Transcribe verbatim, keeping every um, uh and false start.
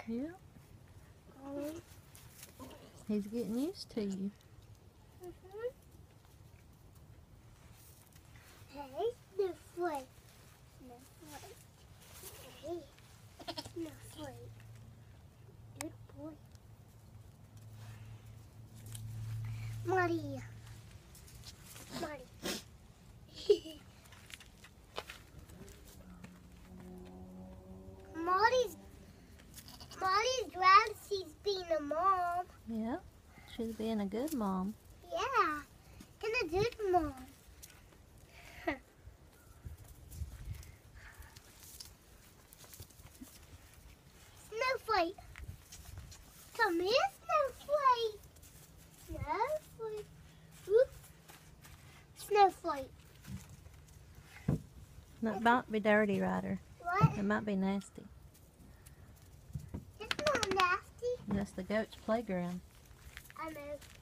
Yeah. Um, He's getting used to you. mhm. Hey, Snowflake. Snowflake. Hey, Snowflake. Good boy. Marty. Marty. Marty's Marty's glad she's being a mom. Yeah. She's being a good mom. Yeah, and a good mom. Snowflake. Come here, Snowflake. Snowflake. Oop. Snowflake. That might be dirty, Ryder. What? It might be nasty. It's not nasty. That's the goat's playground. I know.